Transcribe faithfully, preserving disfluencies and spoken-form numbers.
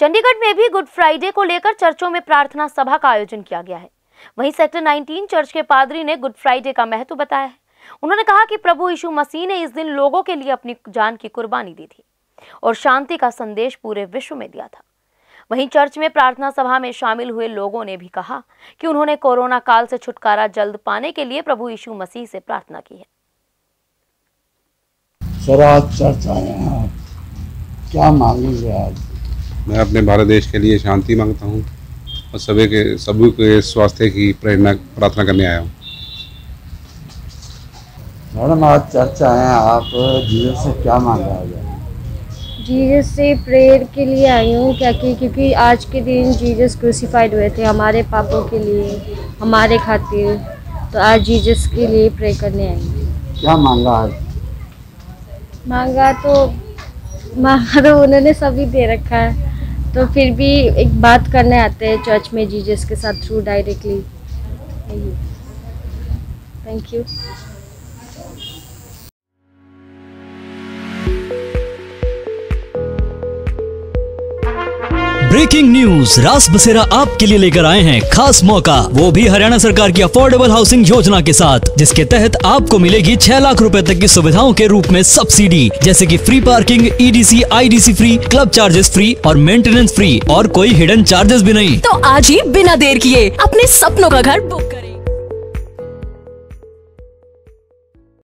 चंडीगढ़ में भी good Friday को लेकर चर्चों में प्रार्थना सभा का आयोजन किया गया है। वहीं सेक्टर उन्नीस चर्च के पादरी ने गुड फ्राइडे का महत्व बताया है। उन्होंने कहा कि प्रभु यीशु मसीह ने इस दिन लोगों के लिए अपनी जान की कुर्बानी दी थी और शांति का संदेश पूरे विश्व में दिया था। वहीं चर्च में प्रार्थना सभा में शामिल हुए लोगों ने भी कहा कि उन्होंने कोरोना काल से छुटकारा जल्द पाने के लिए प्रभु यीशु मसीह से प्रार्थना की है। सर, आज चर्च आए हैं, क्या मांगेंगे आज? मैं अपने भारत देश के लिए शांति मांगता हूँ और सभी के सभी के स्वास्थ्य की प्रेरणा प्रार्थना करने आया हूँ। मैडम, आज चर्च आए हैं, आप जीसस से क्या मांगा जाए? जीसस से प्रेयर के लिए आई हूँ, क्या कि क्योंकि आज के दिन जीसस क्रूसिफाइड हुए थे हमारे पापों के लिए, हमारे खातिर, तो आज जीसस के लिए प्रे करने आई हूँ। क्या मांगा आज? मांगा तो मांगा तो उन्होंने सभी दे रखा है, तो फिर भी एक बात करने आते हैं चर्च में जीसस के साथ through directly. Thank you. Breaking news, रास बसेरा आपके लिए लेकर आए हैं खास मौका, वो भी हरियाणा सरकार की अफोर्डेबल हाउसिंग योजना के साथ, जिसके तहत आपको मिलेगी छह लाख रुपए तक की सुविधाओं के रूप में सब्सिडी, जैसे कि free parking, EDC, IDC free, club charges free और मेंटेनेंस फ्री, और कोई हिडन चार्जेस भी नहीं। तो आज ही बिना देर किए अपने सपनों का घर बुक करें।